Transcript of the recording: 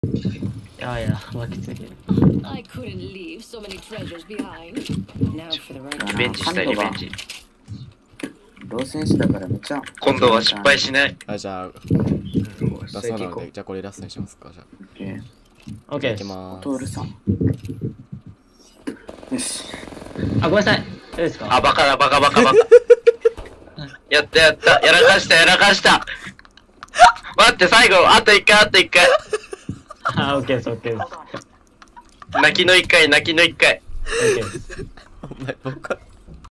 やいや、巻きついてる。 I couldn't leave so many treasures behind. Now for the right リリベンジしたい、リベンジ。 ロー選手だからめっちゃ。 今度は失敗しない。 あ、じゃあ、ラストなので、じゃあこれラストにしますか。じゃあ、 オッケーいきまトールさん。よし。 あ、ごめんなさい。どうですか？ あ、バカだ、バカバカバカ。やったやった、やらかしたやらかした。待って、最後、あと一回、あと一回。 あ、オッケーです、オッケーです。 泣きの一回、泣きの一回。 オッケーです。 お前、僕は